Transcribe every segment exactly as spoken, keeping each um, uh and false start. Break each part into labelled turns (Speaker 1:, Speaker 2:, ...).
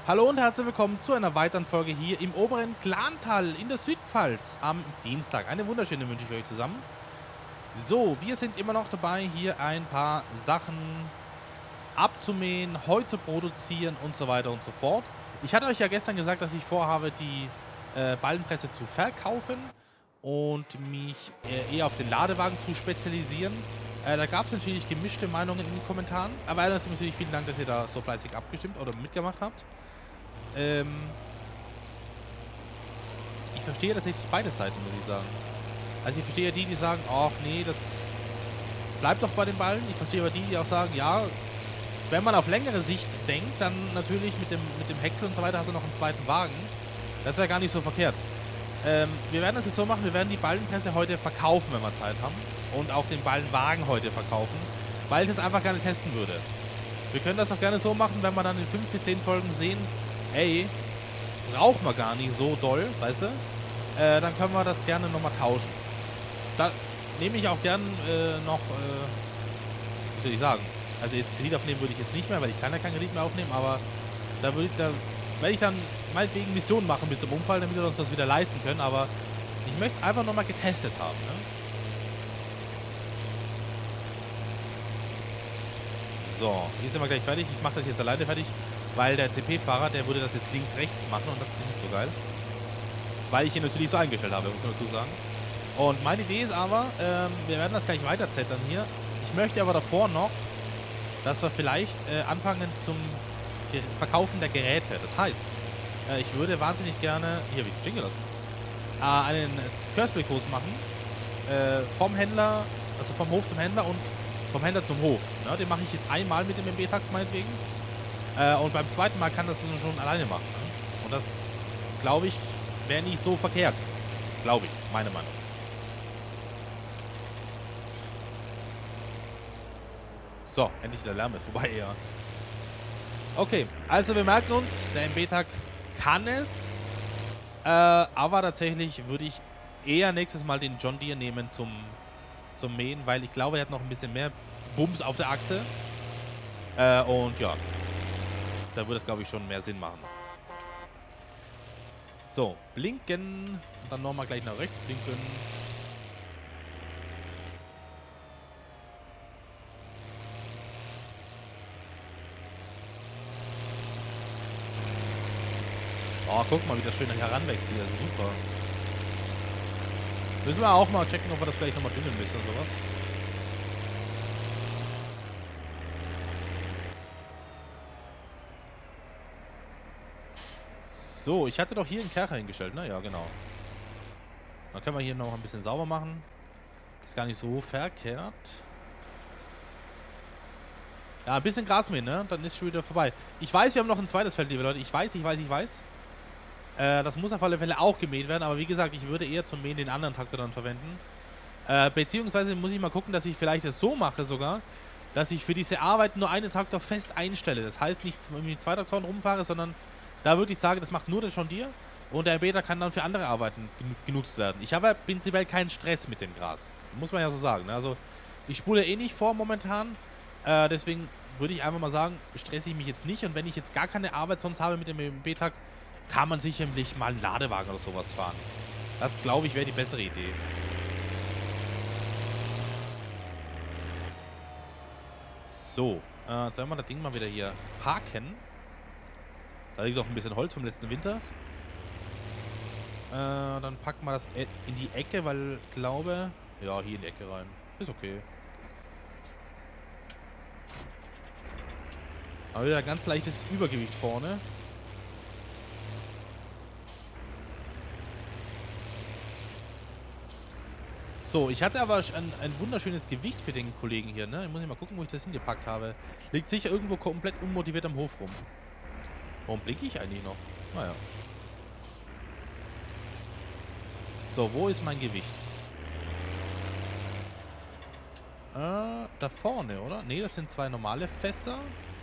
Speaker 1: Hallo und herzlich willkommen zu einer weiteren Folge hier im oberen Glantal in der Südpfalz am Dienstag. Eine wunderschöne wünsche ich euch zusammen. So, wir sind immer noch dabei, hier ein paar Sachen abzumähen, Heu zu produzieren und so weiter und so fort. Ich hatte euch ja gestern gesagt, dass ich vorhabe, die äh, Ballenpresse zu verkaufen und mich äh, eher auf den Ladewagen zu spezialisieren. Äh, da gab es natürlich gemischte Meinungen in den Kommentaren, aber erstens natürlich vielen Dank, dass ihr da so fleißig abgestimmt oder mitgemacht habt. Ähm, ich verstehe tatsächlich beide Seiten, muss ich sagen. Also ich verstehe die, die sagen, ach nee, das bleibt doch bei den Ballen. Ich verstehe aber die, die auch sagen, ja, wenn man auf längere Sicht denkt, dann natürlich mit dem, mit dem Häcksel und so weiter hast du noch einen zweiten Wagen. Das wäre gar nicht so verkehrt. Ähm, wir werden das jetzt so machen, wir werden die Ballenpresse heute verkaufen, wenn wir Zeit haben. Und auch den Ballenwagen heute verkaufen, weil ich das einfach gerne testen würde. Wir können das auch gerne so machen, wenn wir dann in fünf bis zehn Folgen sehen, ey, brauchen wir gar nicht so doll, weißt du? Äh, dann können wir das gerne nochmal tauschen. Da nehme ich auch gern äh, noch, äh, wie soll ich sagen? Also jetzt Kredit aufnehmen würde ich jetzt nicht mehr, weil ich kann ja keinen Kredit mehr aufnehmen, aber da würde ich, da werde ich dann meinetwegen Missionen machen bis zum Unfall, damit wir uns das wieder leisten können, aber ich möchte es einfach nochmal getestet haben, ne? So, hier sind wir gleich fertig. Ich mache das jetzt alleine fertig, weil der T P-Fahrer, der würde das jetzt links-rechts machen und das ist nicht so geil. Weil ich ihn natürlich so eingestellt habe, muss man dazu sagen. Und meine Idee ist aber, ähm, wir werden das gleich weiter zettern hier. Ich möchte aber davor noch, dass wir vielleicht äh, anfangen zum Ge Verkaufen der Geräte. Das heißt, äh, ich würde wahnsinnig gerne, hier, wie ich stehen gelassen, äh, einen Curseplay-Kurs machen. Äh, vom Händler, also vom Hof zum Händler und vom Händler zum Hof. Ne? Den mache ich jetzt einmal mit dem M B-Takt meinetwegen. Äh, und beim zweiten Mal kann das schon alleine machen. Ne? Und das, glaube ich, wäre nicht so verkehrt. Glaube ich, meine Meinung. So, endlich der Lärm ist vorbei, ja. Okay, also wir merken uns, der M B-Tag kann es. Äh, aber tatsächlich würde ich eher nächstes Mal den John Deere nehmen zum, zum Mähen, weil ich glaube, er hat noch ein bisschen mehr Bums auf der Achse. Äh, und ja, da würde es, glaube ich, schon mehr Sinn machen. So, blinken. Und dann nochmal gleich nach rechts blinken. Oh, guck mal, wie das schön heranwächst hier. Das ist super. Müssen wir auch mal checken, ob wir das vielleicht nochmal düngen müssen oder sowas. So, ich hatte doch hier einen Kercher hingestellt, ne? Ja, genau. Dann können wir hier noch ein bisschen sauber machen. Ist gar nicht so verkehrt. Ja, ein bisschen Gras mähen, ne? Dann ist schon wieder vorbei. Ich weiß, wir haben noch ein zweites Feld, liebe Leute. Ich weiß, ich weiß, ich weiß. Äh, das muss auf alle Fälle auch gemäht werden. Aber wie gesagt, ich würde eher zum Mähen den anderen Traktor dann verwenden. Äh, beziehungsweise muss ich mal gucken, dass ich vielleicht das so mache sogar, dass ich für diese Arbeit nur einen Traktor fest einstelle. Das heißt, nicht mit zwei Traktoren rumfahre, sondern da würde ich sagen, das macht nur der John Deere. Und der M B-Tag kann dann für andere Arbeiten genutzt werden. Ich habe ja prinzipiell keinen Stress mit dem Gras. Muss man ja so sagen. Ne? Also, ich spule eh nicht vor momentan. Äh, deswegen würde ich einfach mal sagen, stresse ich mich jetzt nicht. Und wenn ich jetzt gar keine Arbeit sonst habe mit dem M B-Tag, kann man sicherlich mal einen Ladewagen oder sowas fahren. Das, glaube ich, wäre die bessere Idee. So, äh, jetzt werden wir das Ding mal wieder hier parken. Da liegt noch ein bisschen Holz vom letzten Winter. Äh, dann packen wir das in die Ecke, weil ich glaube... Ja, hier in die Ecke rein. Ist okay. Aber wieder ein ganz leichtes Übergewicht vorne. So, ich hatte aber ein, ein wunderschönes Gewicht für den Kollegen hier, ne? Ich muss mal gucken, wo ich das hingepackt habe. Liegt sicher irgendwo komplett unmotiviert am Hof rum. Warum blinke ich eigentlich noch? Naja. So, wo ist mein Gewicht? Äh, da vorne, oder? Ne, das sind zwei normale Fässer.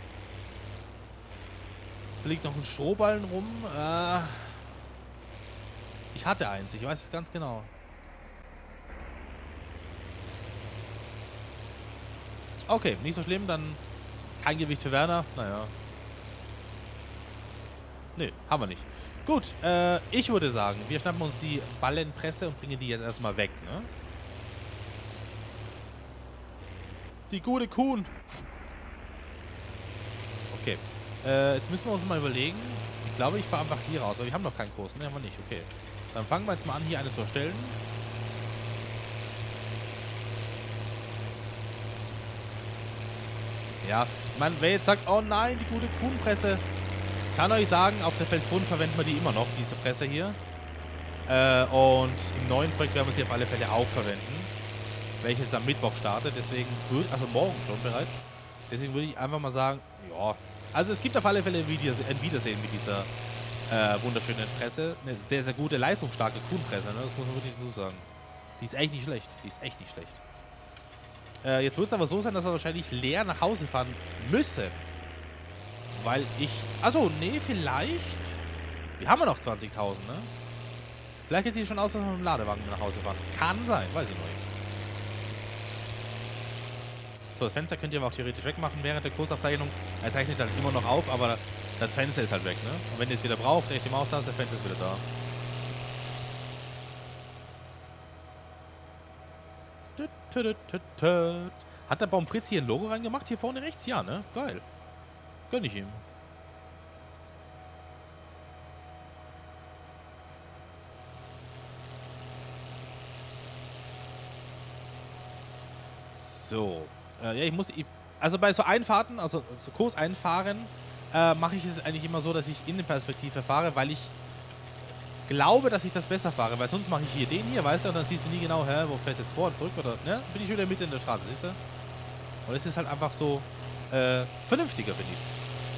Speaker 1: Da liegt noch ein Strohballen rum. Äh, ich hatte eins, ich weiß es ganz genau. Okay, nicht so schlimm, dann kein Gewicht für Werner. Naja. Haben wir nicht. Gut, äh, ich würde sagen, wir schnappen uns die Ballenpresse und bringen die jetzt erstmal weg, ne? Die gute Kuhn. Okay. Äh, jetzt müssen wir uns mal überlegen. Ich glaube, ich fahre einfach hier raus. Aber wir haben noch keinen Kurs, ne? Haben wir nicht. Okay. Dann fangen wir jetzt mal an, hier eine zu erstellen. Ja, man, wer jetzt sagt, oh nein, die gute Kuhnpresse, kann euch sagen, auf der Felsbrunn verwenden wir die immer noch, diese Presse hier. Äh, und im neuen Projekt werden wir sie auf alle Fälle auch verwenden, welches am Mittwoch startet. Deswegen würde, also morgen schon bereits. Deswegen würde ich einfach mal sagen, ja, also es gibt auf alle Fälle ein Wiedersehen mit dieser äh, wunderschönen Presse. Eine sehr, sehr gute, leistungsstarke Kuhnpresse, ne? Das muss man wirklich so sagen. Die ist echt nicht schlecht. Die ist echt nicht schlecht. Äh, jetzt wird es aber so sein, dass wir wahrscheinlich leer nach Hause fahren müssen. Weil ich... Achso, nee, vielleicht... Wir haben ja noch zwanzigtausend, ne? Vielleicht geht es sich schon aus, dass wir mit dem Ladewagen nach Hause fahren. Kann sein, weiß ich noch nicht. So, das Fenster könnt ihr aber auch theoretisch wegmachen während der Kursaufzeichnung. Er zeichnet halt immer noch auf, aber das Fenster ist halt weg, ne? Und wenn ihr es wieder braucht, rechts die Maustaste, das Fenster ist wieder da. Hat der Baum Fritz hier ein Logo reingemacht? Hier vorne rechts? Ja, ne? Geil. Gönn ich ihm. So. Äh, ja, ich muss... Ich, also bei so Einfahrten, also so Kurseinfahren, äh, mache ich es eigentlich immer so, dass ich Innenperspektive fahre, weil ich glaube, dass ich das besser fahre, weil sonst mache ich hier den hier, weißt du, und dann siehst du nie genau, hä, wo fährst du jetzt vor oder zurück oder, ne? Bin ich wieder mitten in der Straße, siehst du? Und es ist halt einfach so, äh, vernünftiger, finde ich.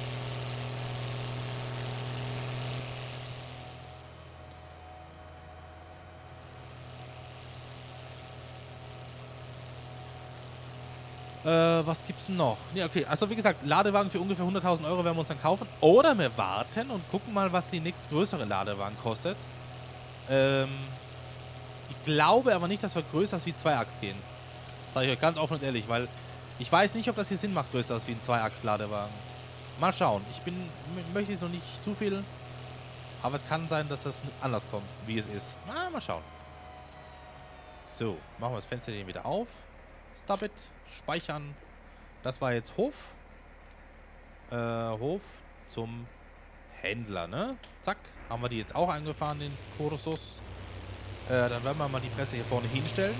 Speaker 1: Äh, was gibt's noch? Ne, okay, also wie gesagt, Ladewagen für ungefähr hunderttausend Euro werden wir uns dann kaufen. Oder wir warten und gucken mal, was die nächstgrößere Ladewagen kostet. Ähm, ich glaube aber nicht, dass wir größer als wie Zweiachs gehen. Sage ich euch ganz offen und ehrlich, weil ich weiß nicht, ob das hier Sinn macht, größer als wie ein Zweiachs-Ladewagen. Mal schauen. Ich bin, möchte jetzt noch nicht zu viel, aber es kann sein, dass das anders kommt, wie es ist. Na, mal schauen. So, machen wir das Fenster hier wieder auf. Stop it. Speichern. Das war jetzt Hof. Äh, Hof zum Händler, ne? Zack. Haben wir die jetzt auch eingefahren, den Kursus. Äh, dann werden wir mal die Presse hier vorne hinstellen.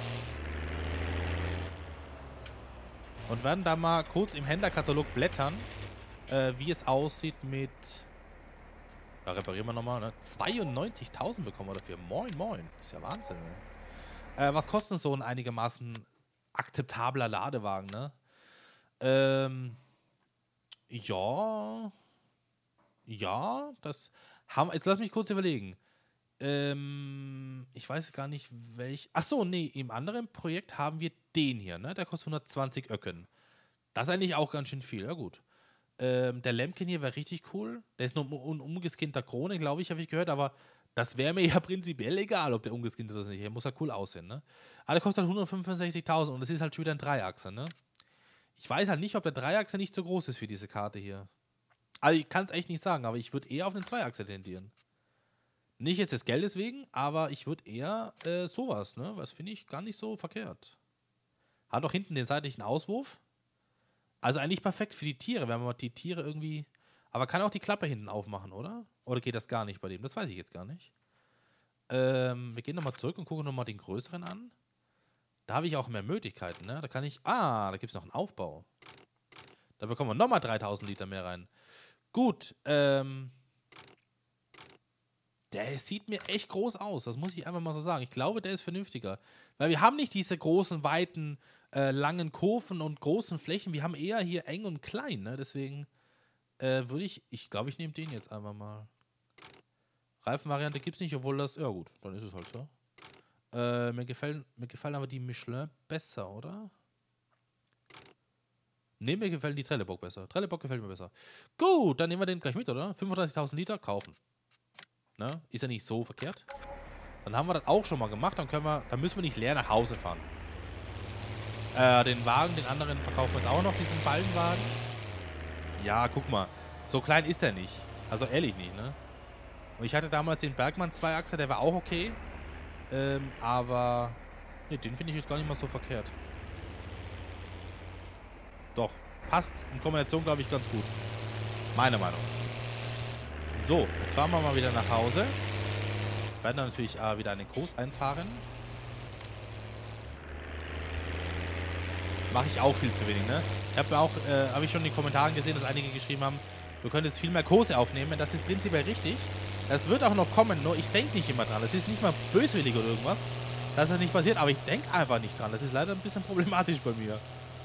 Speaker 1: Und werden da mal kurz im Händlerkatalog blättern, äh, wie es aussieht mit... Da reparieren wir nochmal, ne? zweiundneunzigtausend bekommen wir dafür. Moin, moin. Ist ja Wahnsinn, ne? Äh, was kostet so ein einigermaßen akzeptabler Ladewagen, ne? Ähm, ja. Ja, das haben... Jetzt lass mich kurz überlegen. Ähm, ich weiß gar nicht, welch... Achso, nee, im anderen Projekt haben wir den hier, ne? Der kostet hundertzwanzig Öcken. Das ist eigentlich auch ganz schön viel, ja gut. Ähm, der Lemken hier wäre richtig cool. Der ist nur ein umgeskinnter Krone, glaube ich, habe ich gehört, aber das wäre mir ja prinzipiell egal, ob der umgeskinnt ist oder nicht. Der muss ja cool aussehen, ne? Aber der kostet halt hundertfünfundsechzigtausend und das ist halt schon wieder ein Dreiachser, ne? Ich weiß halt nicht, ob der Dreiachser nicht so groß ist für diese Karte hier. Also ich kann es echt nicht sagen, aber ich würde eher auf einen Zweiachser tendieren. Nicht jetzt des Geldes wegen, aber ich würde eher äh, sowas, ne? Was finde ich gar nicht so verkehrt. Hat auch hinten den seitlichen Auswurf. Also eigentlich perfekt für die Tiere, wenn man die Tiere irgendwie... Aber kann auch die Klappe hinten aufmachen, oder? Oder geht das gar nicht bei dem? Das weiß ich jetzt gar nicht. Ähm, wir gehen nochmal zurück und gucken nochmal den größeren an. Da habe ich auch mehr Möglichkeiten, ne? Da kann ich... Ah, da gibt es noch einen Aufbau. Da bekommen wir nochmal dreitausend Liter mehr rein. Gut, ähm... der sieht mir echt groß aus, das muss ich einfach mal so sagen. Ich glaube, der ist vernünftiger. Weil wir haben nicht diese großen, weiten, äh, langen Kurven und großen Flächen. Wir haben eher hier eng und klein, ne? Deswegen äh, würde ich, ich glaube, ich nehme den jetzt einfach mal. Reifenvariante gibt es nicht, obwohl das, ja gut, dann ist es halt so. Äh, mir gefallen, mir gefallen aber die Michelin besser, oder? Ne, mir gefällt die Trelleborg besser. Trelleborg gefällt mir besser. Gut, dann nehmen wir den gleich mit, oder? fünfunddreißigtausend Liter, kaufen. Ne? Ist ja nicht so verkehrt. Dann haben wir das auch schon mal gemacht. Dann können wir, dann müssen wir nicht leer nach Hause fahren. Äh, den Wagen, den anderen verkaufen wir jetzt auch noch, diesen Ballenwagen. Ja, guck mal. So klein ist er nicht. Also ehrlich nicht, ne? Und ich hatte damals den Bergmann Zweiachser, der war auch okay. Ähm, aber... Ne, den finde ich jetzt gar nicht mal so verkehrt. Doch, passt in Kombination, glaube ich, ganz gut. Meine Meinung. So, jetzt fahren wir mal wieder nach Hause. Werden dann natürlich äh, wieder einen Kurs einfahren. Mache ich auch viel zu wenig, ne? Ich habe auch, äh, habe ich schon in den Kommentaren gesehen, dass einige geschrieben haben, du könntest viel mehr Kurse aufnehmen. Das ist prinzipiell richtig. Das wird auch noch kommen, nur ich denke nicht immer dran. Das ist nicht mal böswillig oder irgendwas, dass das nicht passiert, aber ich denke einfach nicht dran. Das ist leider ein bisschen problematisch bei mir.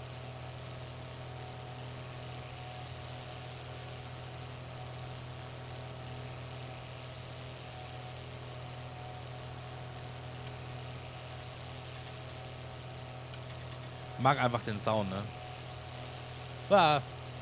Speaker 1: Mag einfach den Sound, ne? Ah.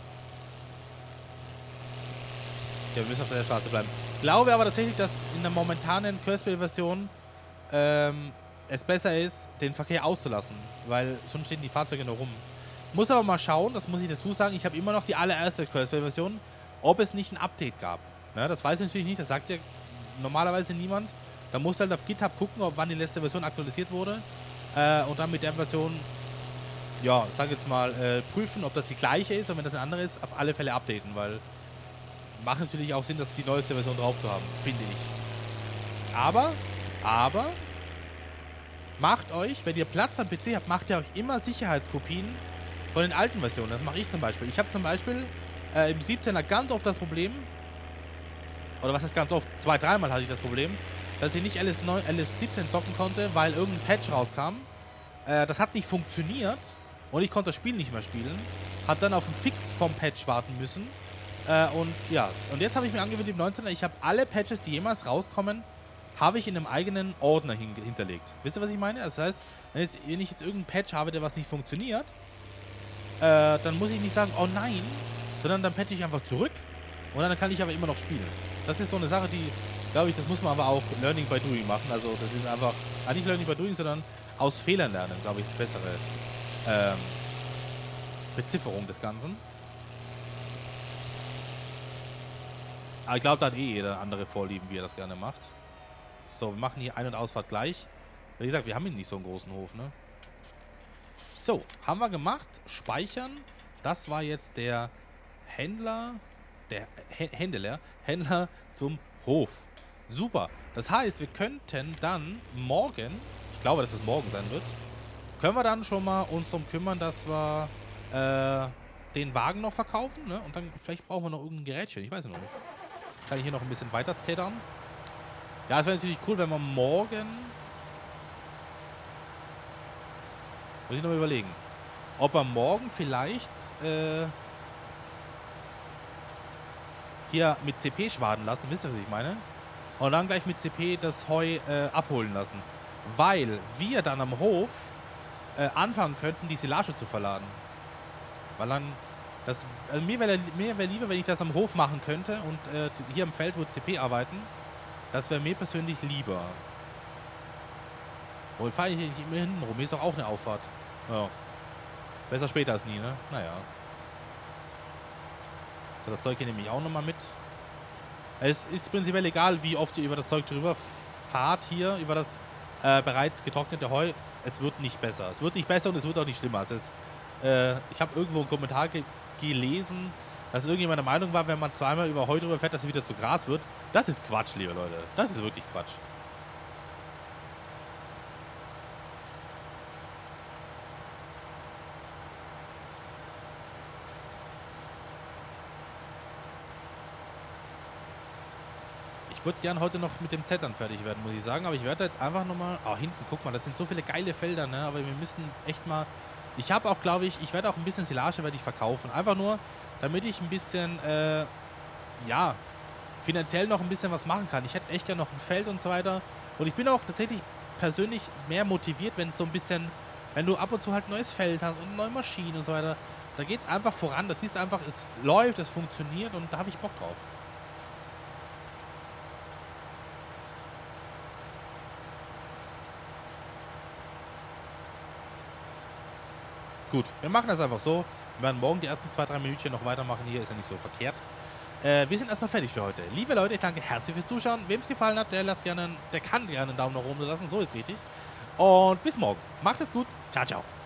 Speaker 1: Okay, wir müssen auf der Straße bleiben. Glaube aber tatsächlich, dass in der momentanen Curseball-Version ähm, es besser ist, den Verkehr auszulassen. Weil sonst stehen die Fahrzeuge nur rum. Muss aber mal schauen, das muss ich dazu sagen, ich habe immer noch die allererste Curseball-Version, ob es nicht ein Update gab. Ne, das weiß ich natürlich nicht, das sagt ja normalerweise niemand. Da musst du halt auf GitHub gucken, ob wann die letzte Version aktualisiert wurde. Äh, und dann mit der Version... ja, sag jetzt mal, äh, prüfen, ob das die gleiche ist und wenn das eine andere ist, auf alle Fälle updaten, weil macht natürlich auch Sinn, dass die neueste Version drauf zu haben, finde ich. Aber, aber, macht euch, wenn ihr Platz am P C habt, macht ihr euch immer Sicherheitskopien von den alten Versionen. Das mache ich zum Beispiel. Ich habe zum Beispiel äh, im siebzehner ganz oft das Problem, oder was ist ganz oft, zwei, dreimal hatte ich das Problem, dass ich nicht L S neun, L S siebzehn zocken konnte, weil irgendein Patch rauskam. Äh, das hat nicht funktioniert. Und ich konnte das Spiel nicht mehr spielen. Hab dann auf einen Fix vom Patch warten müssen. Äh, und ja, und jetzt habe ich mir angewöhnt im neunzehner, ich habe alle Patches, die jemals rauskommen, habe ich in einem eigenen Ordner hin hinterlegt. Wisst ihr, was ich meine? Das heißt, wenn, jetzt, wenn ich jetzt irgendeinen Patch habe, der was nicht funktioniert, äh, dann muss ich nicht sagen, oh nein, sondern dann patche ich einfach zurück und dann kann ich aber immer noch spielen. Das ist so eine Sache, die, glaube ich, das muss man aber auch Learning by Doing machen. Also das ist einfach, ah, nicht Learning by Doing, sondern aus Fehlern lernen, glaube ich, das bessere Ähm, Bezifferung des Ganzen. Aber ich glaube, da hat eh jeder andere Vorlieben, wie er das gerne macht. So, wir machen hier Ein- und Ausfahrt gleich. Wie gesagt, wir haben hier nicht so einen großen Hof, ne? So, haben wir gemacht. Speichern. Das war jetzt der Händler, der H Händler, Händler zum Hof. Super. Das heißt, wir könnten dann morgen, ich glaube, dass es morgen sein wird, können wir dann schon mal uns darum kümmern, dass wir äh, den Wagen noch verkaufen, ne? Und dann vielleicht brauchen wir noch irgendein Gerätchen. Ich weiß noch nicht. Kann ich hier noch ein bisschen weiter zettern. Ja, es wäre natürlich cool, wenn wir morgen... Muss ich noch mal überlegen. Ob wir morgen vielleicht äh, hier mit C P schwaden lassen. Wisst ihr, was ich meine? Und dann gleich mit C P das Heu äh, abholen lassen. Weil wir dann am Hof Äh, anfangen könnten, die Silage zu verladen. Weil dann, das, also mir wäre mir wär lieber, wenn ich das am Hof machen könnte und äh, hier im Feld, wo C P arbeiten, das wäre mir persönlich lieber. Wo fahre ich nicht immer hinten rum? Hier ist doch auch eine Auffahrt. Ja. Besser später als nie, ne? Naja. So, das Zeug hier nehme ich auch nochmal mit. Es ist prinzipiell egal, wie oft ihr über das Zeug drüber fahrt hier, über das äh, bereits getrocknete Heu. Es wird nicht besser. Es wird nicht besser und es wird auch nicht schlimmer. Es ist, äh, ich habe irgendwo einen Kommentar ge gelesen, dass irgendjemand der Meinung war, wenn man zweimal über Heu drüber fährt, dass es wieder zu Gras wird. Das ist Quatsch, liebe Leute. Das ist wirklich Quatsch. Ich würde gern heute noch mit dem Zettern fertig werden, muss ich sagen. Aber ich werde jetzt einfach nochmal... Oh, hinten, guck mal, das sind so viele geile Felder, ne? Aber wir müssen echt mal... Ich habe auch, glaube ich, ich werde auch ein bisschen Silage werde ich verkaufen. Einfach nur, damit ich ein bisschen, äh, ja, finanziell noch ein bisschen was machen kann. Ich hätte echt gerne noch ein Feld und so weiter. Und ich bin auch tatsächlich persönlich mehr motiviert, wenn es so ein bisschen... Wenn du ab und zu halt ein neues Feld hast und neue Maschinen und so weiter. Da geht es einfach voran. Das siehst du einfach, es läuft, es funktioniert und da habe ich Bock drauf. Gut, wir machen das einfach so. Wir werden morgen die ersten zwei, drei Minütchen noch weitermachen. Hier ist ja nicht so verkehrt. Äh, wir sind erstmal fertig für heute. Liebe Leute, ich danke herzlich fürs Zuschauen. Wem es gefallen hat, der, lasst gerne, der kann gerne einen Daumen nach oben lassen. So ist richtig. Und bis morgen. Macht es gut. Ciao, ciao.